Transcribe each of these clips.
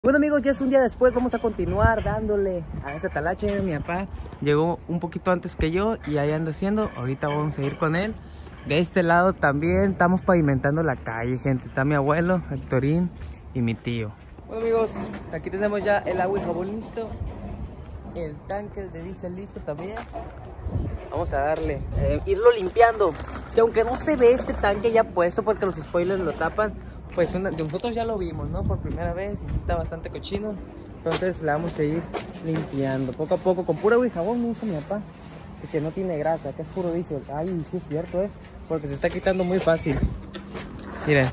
Bueno amigos, ya es un día después, vamos a continuar dándole a ese talache. Mi papá llegó un poquito antes que yo y ahí anda haciendo. Ahorita vamos a ir con él. De este lado también estamos pavimentando la calle, gente. Está mi abuelo, Héctorín y mi tío. Bueno amigos, aquí tenemos ya el agua y jabón listo. El tanque de diésel listo también. Vamos a darle, irlo limpiando. Que aunque no se ve este tanque ya puesto porque los spoilers lo tapan, pues nosotros ya lo vimos, ¿no? Por primera vez y sí está bastante cochino. Entonces la vamos a ir limpiando poco a poco con pura agua y jabón, me dijo mi papá. Que no tiene grasa, que es puro diésel. Ay, sí es cierto, porque se está quitando muy fácil. Miren.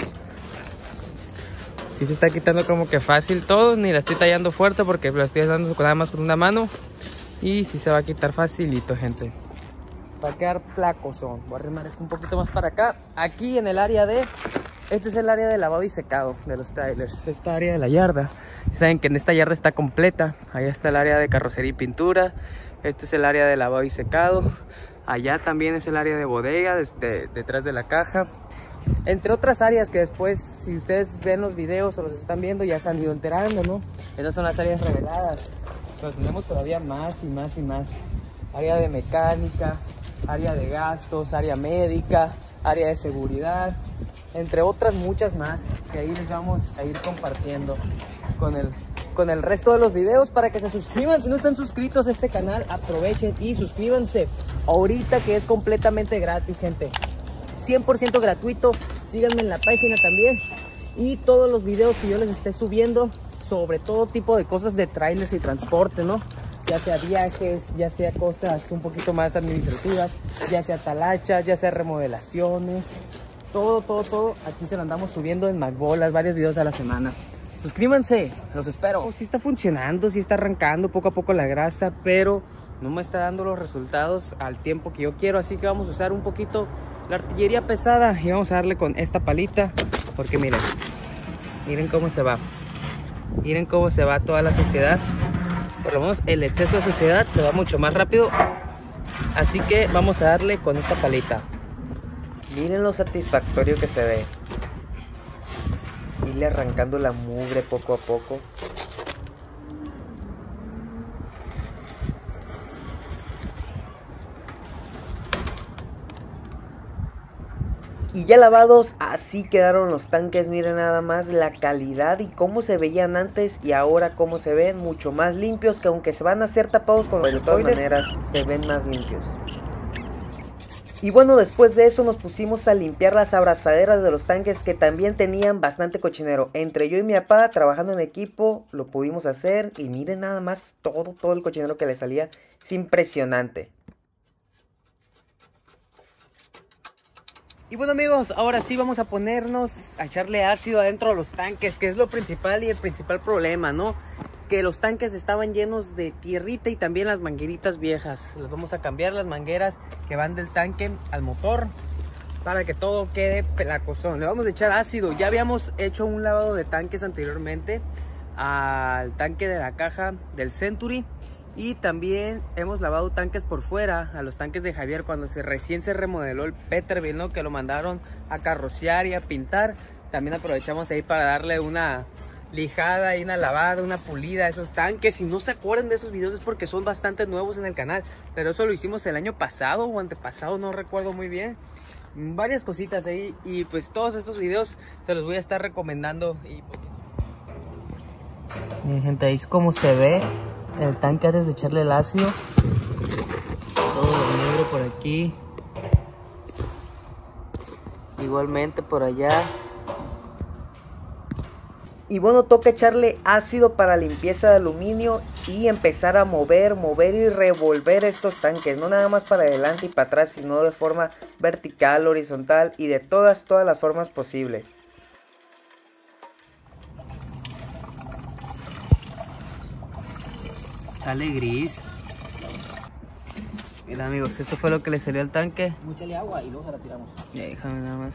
Sí se está quitando como que fácil todo. Ni la estoy tallando fuerte porque la estoy dando nada más con una mano. Y sí se va a quitar facilito, gente. Va a quedar placosón. Voy a arrimar esto un poquito más para acá. Aquí en el área de... Este es el área de lavado y secado de los trailers. Esta área de la yarda. Saben que en esta yarda está completa. Allá está el área de carrocería y pintura. Este es el área de lavado y secado. Allá también es el área de bodega, detrás de la caja. Entre otras áreas que después, si ustedes ven los videos o los están viendo, ya se han ido enterando, ¿no? Esas son las áreas reveladas. Pero tenemos todavía más y más y más. Área de mecánica, área de gastos, área médica, área de seguridad, entre otras muchas más que ahí les vamos a ir compartiendo con el resto de los videos. Para que se suscriban, si no están suscritos a este canal, aprovechen y suscríbanse ahorita, que es completamente gratis, gente, 100% gratuito. Síganme en la página también y todos los videos que yo les esté subiendo sobre todo tipo de cosas de trailers y transporte, ¿no? Ya sea viajes, ya sea cosas un poquito más administrativas, ya sea talachas, ya sea remodelaciones, todo aquí se lo andamos subiendo en McBolas, varios videos a la semana. Suscríbanse, los espero. Sí está funcionando, sí está arrancando poco a poco la grasa, pero no me está dando los resultados al tiempo que yo quiero, así que vamos a usar un poquito la artillería pesada y vamos a darle con esta palita, porque miren cómo se va. Miren cómo se va toda la suciedad. Por lo menos el exceso de suciedad se va mucho más rápido. Así que vamos a darle con esta palita. Miren lo satisfactorio que se ve. Irle arrancando la mugre poco a poco. Y ya lavados, así quedaron los tanques. Miren nada más la calidad y cómo se veían antes y ahora cómo se ven, mucho más limpios, que aunque se van a hacer tapados con los spoilers, de todas maneras se ven más limpios. Y bueno, después de eso nos pusimos a limpiar las abrazaderas de los tanques, que también tenían bastante cochinero. Entre yo y mi papá, trabajando en equipo, lo pudimos hacer. Y miren nada más todo el cochinero que le salía. Es impresionante. Y bueno amigos, ahora sí vamos a ponernos a echarle ácido adentro de los tanques, que es lo principal y el principal problema, ¿no? Que los tanques estaban llenos de tierrita y también las mangueritas viejas. Las vamos a cambiar, las mangueras que van del tanque al motor, para que todo quede pelacosón. Le vamos a echar ácido. Ya habíamos hecho un lavado de tanques anteriormente al tanque de la caja del Century. Y también hemos lavado tanques por fuera, a los tanques de Javier, cuando recién se remodeló el Peterbilt, ¿no? Que lo mandaron a carrocear y a pintar. También aprovechamos ahí para darle una lijada y una lavada, una pulida a esos tanques. Si no se acuerdan de esos videos es porque son bastante nuevos en el canal, pero eso lo hicimos el año pasado o antepasado, no recuerdo muy bien. Varias cositas ahí, y pues todos estos videos se los voy a estar recomendando. Miren gente, ahí es como se ve el tanque antes de echarle el ácido. Todo lo negro por aquí, igualmente por allá. Y bueno, toca echarle ácido para limpieza de aluminio y empezar a mover y revolver estos tanques. No nada más para adelante y para atrás, sino de forma vertical, horizontal y de todas las formas posibles. Sale gris. Mira amigos, esto fue lo que le salió al tanque. Échale agua y luego se la tiramos. Ya, déjame nada más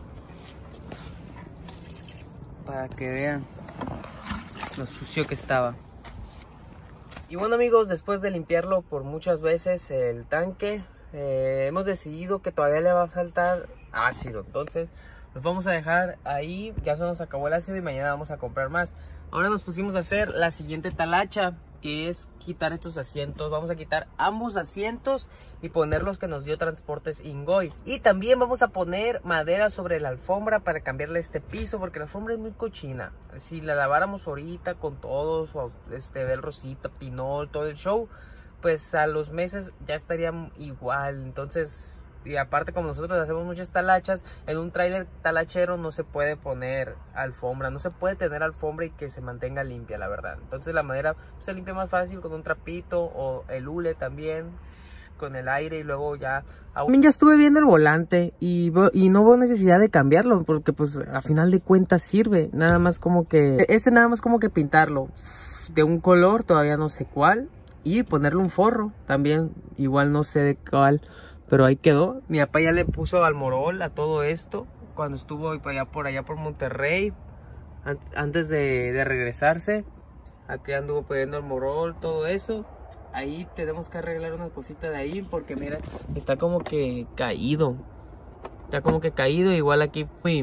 para que vean lo sucio que estaba. Y bueno amigos, después de limpiarlo por muchas veces el tanque, hemos decidido que todavía le va a faltar ácido. Entonces los vamos a dejar ahí, ya se nos acabó el ácido y mañana vamos a comprar más. Ahora nos pusimos a hacer la siguiente talacha, que es quitar estos asientos. Vamos a quitar ambos asientos y poner los que nos dio Transportes Ingoy. Y también vamos a poner madera sobre la alfombra para cambiarle este piso, porque la alfombra es muy cochina. Si la laváramos ahorita con todos, o Bel Rosita, Pinol, todo el show, pues a los meses ya estaría igual. Entonces, y aparte, como nosotros hacemos muchas talachas, en un tráiler talachero no se puede poner alfombra, no se puede tener alfombra y que se mantenga limpia, la verdad. Entonces la madera se limpia más fácil con un trapito, o el hule también, con el aire, y luego ya... También ya estuve viendo el volante y no hubo necesidad de cambiarlo, porque pues a final de cuentas sirve. Nada más como que... nada más como que pintarlo de un color, todavía no sé cuál, y ponerle un forro también, igual no sé de cuál. Pero ahí quedó. Mi papá ya le puso almorol a todo esto cuando estuvo por allá por Monterrey, antes de regresarse. Aquí anduvo pidiendo almorol, todo eso. Ahí tenemos que arreglar una cosita de ahí, porque mira, está como que caído. Está como que caído, igual aquí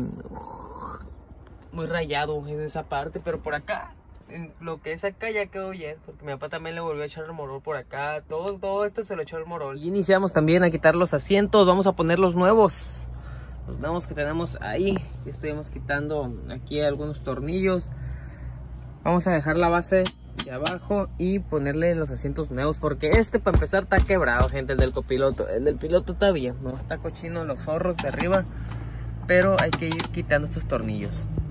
muy rayado en esa parte, pero por acá, en lo que es acá, ya quedó bien, porque mi papá también le volvió a echar el morol por acá. Todo esto se lo echó el morol. Y iniciamos también a quitar los asientos. Vamos a poner los nuevos que tenemos ahí. Estuvimos quitando aquí algunos tornillos. Vamos a dejar la base de abajo y ponerle los asientos nuevos, porque para empezar está quebrado, gente, el del copiloto. El del piloto está bien, no está cochino los forros de arriba, pero hay que ir quitando estos tornillos.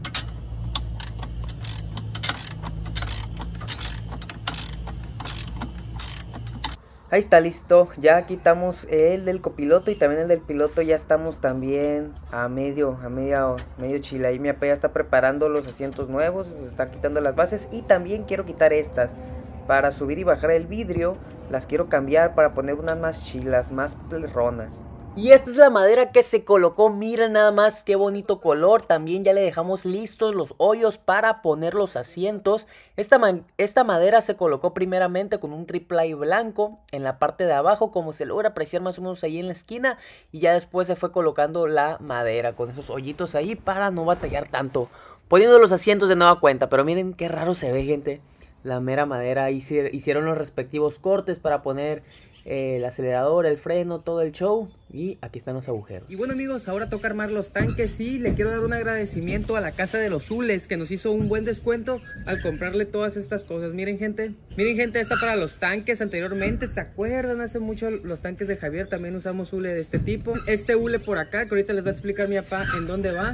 Ahí está listo, ya quitamos el del copiloto y también el del piloto. Ya estamos también a medio chile. Ahí mi papá ya está preparando los asientos nuevos, se está quitando las bases. Y también quiero quitar estas para subir y bajar el vidrio. Las quiero cambiar para poner unas más chilas, más perronas. Y esta es la madera que se colocó, miren nada más qué bonito color. También ya le dejamos listos los hoyos para poner los asientos. Esta madera se colocó primeramente con un triplay blanco en la parte de abajo, como se logra apreciar más o menos ahí en la esquina. Y ya después se fue colocando la madera con esos hoyitos ahí para no batallar tanto poniendo los asientos de nueva cuenta. Pero miren qué raro se ve, gente. La mera madera, hicieron los respectivos cortes para poner el acelerador, el freno, todo el show. Y aquí están los agujeros. Y bueno, amigos, ahora toca armar los tanques. Y le quiero dar un agradecimiento a la Casa de los Hules, que nos hizo un buen descuento al comprarle todas estas cosas. Miren, gente, esta para los tanques. Anteriormente, ¿se acuerdan? Hace mucho los tanques de Javier también usamos hule de este tipo. Este hule por acá, que ahorita les va a explicar mi papá en dónde va.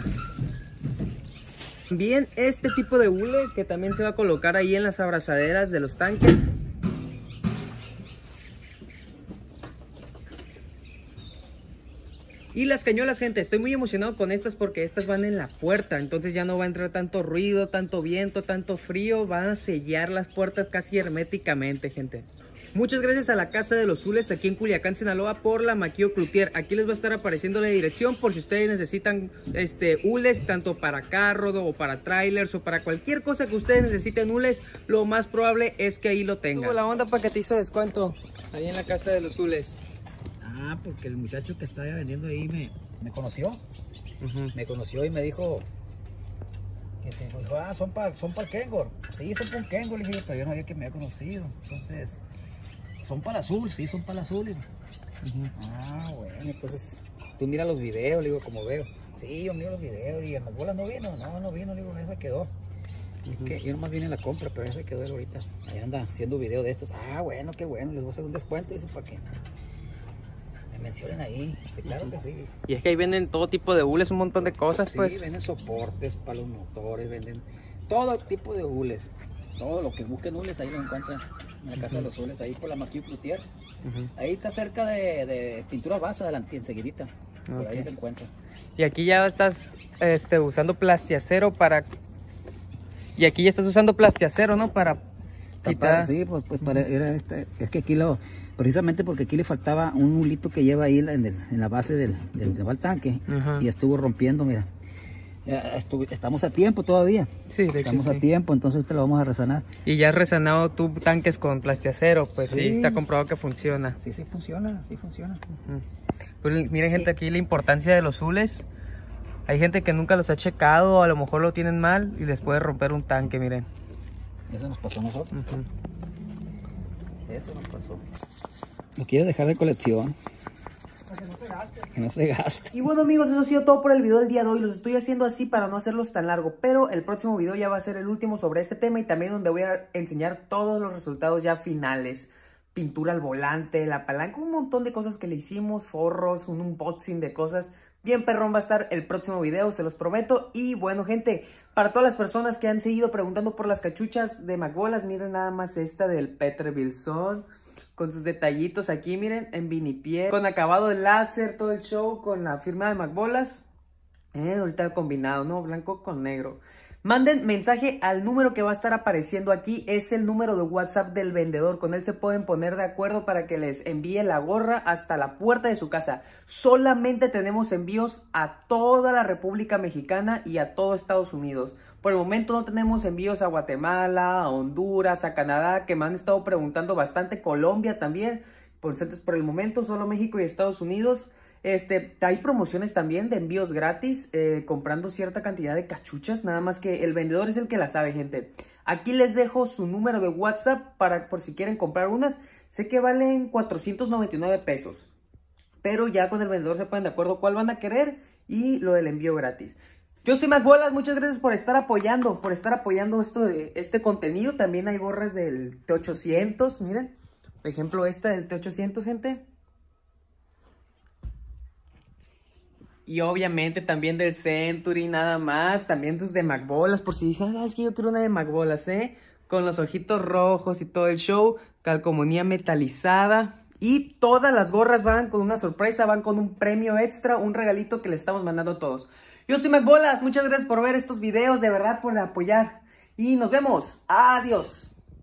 Bien, este tipo de hule que también se va a colocar ahí en las abrazaderas de los tanques. Y las cañolas, gente, estoy muy emocionado con estas porque estas van en la puerta. Entonces ya no va a entrar tanto ruido, tanto viento, tanto frío. Van a sellar las puertas casi herméticamente, gente. Muchas gracias a la Casa de los Hules aquí en Culiacán, Sinaloa, por la Maquillo Cloutier. Aquí les va a estar apareciendo la dirección por si ustedes necesitan hules, tanto para carro o para trailers o para cualquier cosa que ustedes necesiten hules. Lo más probable es que ahí lo tengan. ¿Cómo la onda para que te hizo descuento ahí en la Casa de los Hules? Ah, porque el muchacho que estaba vendiendo ahí me conoció. Me conoció y me dijo que sí, me dijo, son para el Kengor. Sí, son para un Kengor, le dije, pero yo no sabía que me había conocido. Entonces, son para el azul, sí, son para el azul. Ah, bueno, entonces tú mira los videos, le digo, como veo. Sí, yo miro los videos y en las bolas no vino, no vino, le digo, esa quedó. Que yo nomás vine a la compra, pero esa quedó él ahorita. Ahí anda haciendo video de estos. Ah, bueno, qué bueno, les voy a hacer un descuento, dice, para que mencionen ahí. Sí, claro que sí. Y es que ahí venden todo tipo de hules, un montón de cosas, sí, pues. Venden soportes para los motores, venden todo tipo de hules. Todo lo que busquen hules, ahí lo encuentran en la Casa de los Hules, ahí por la Maquillo Cloutier. Ahí está cerca de Pintura Basa, adelante, enseguidita. Por ahí te encuentran. Y aquí ya estás usando plastiacero para... Y aquí ya estás usando plastiacero, ¿no? Para quitar... Sí, pues era es que aquí precisamente porque aquí le faltaba un hulito que lleva ahí en la base del tanque. Y estuvo rompiendo, mira. Estamos a tiempo todavía. Sí, estamos a tiempo, entonces te lo vamos a resanar. Y ya has resanado tu tanques con plastiacero, pues sí, está comprobado que funciona. Sí funciona, sí funciona. Pues miren, gente, aquí la importancia de los hules. Hay gente que nunca los ha checado, a lo mejor lo tienen mal y les puede romper un tanque, miren. Eso nos pasó a nosotros. Eso nos pasó. ¿Lo quieres dejar de colección? Para que no se gaste. Que no se gaste. Y bueno amigos, eso ha sido todo por el video del día de hoy. Los estoy haciendo así para no hacerlos tan largo, pero el próximo video ya va a ser el último sobre este tema y también donde voy a enseñar todos los resultados ya finales. Pintura al volante, la palanca, un montón de cosas que le hicimos, forros, un unboxing de cosas. Bien perrón va a estar el próximo video, se los prometo. Y bueno gente, para todas las personas que han seguido preguntando por las cachuchas de McBolas, miren nada más esta del Peterbilson. Con sus detallitos aquí, miren, en vinipiel, con acabado de láser, todo el show, con la firma de McBolas. Ahorita combinado, ¿no? Blanco con negro. Manden mensaje al número que va a estar apareciendo aquí. Es el número de WhatsApp del vendedor. Con él se pueden poner de acuerdo para que les envíe la gorra hasta la puerta de su casa. Solamente tenemos envíos a toda la República Mexicana y a todo Estados Unidos. Por el momento no tenemos envíos a Guatemala, a Honduras, a Canadá, que me han estado preguntando bastante. Colombia también. Por el momento solo México y Estados Unidos. Hay promociones también de envíos gratis, comprando cierta cantidad de cachuchas, nada más que el vendedor es el que la sabe, gente. Aquí les dejo su número de WhatsApp por si quieren comprar unas. Sé que valen 499 pesos, pero ya con el vendedor se ponen de acuerdo cuál van a querer y lo del envío gratis. Yo soy McBolas, muchas gracias por estar apoyando, este contenido. También hay gorras del T800, miren, por ejemplo esta del T800, gente. Y obviamente también del Century, nada más. También pues de McBolas, por si dicen, es que yo quiero una de McBolas, con los ojitos rojos y todo el show. Calcomanía metalizada. Y todas las gorras van con una sorpresa, van con un premio extra, un regalito que les estamos mandando a todos. Yo soy McBolas, muchas gracias por ver estos videos, de verdad por apoyar. Y nos vemos, adiós.